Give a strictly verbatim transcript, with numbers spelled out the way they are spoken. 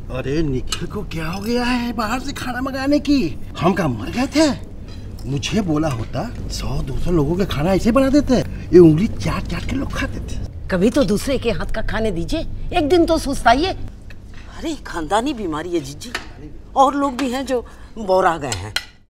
अरे निखिल को क्या हो गया है बाहर से खाना मंगाने की? हम क्या मर गए थे? मुझे बोला होता सौ दो सौ लोगों का खाना ऐसे बना देते, ये उंगली चाट चाट के लोग खाते थे। कभी तो दूसरे के हाथ का खाने दीजिए, एक दिन तो सुस्ताइए। अरे खानदानी बीमारी है जीजी, और लोग भी हैं जो बोरा गए हैं।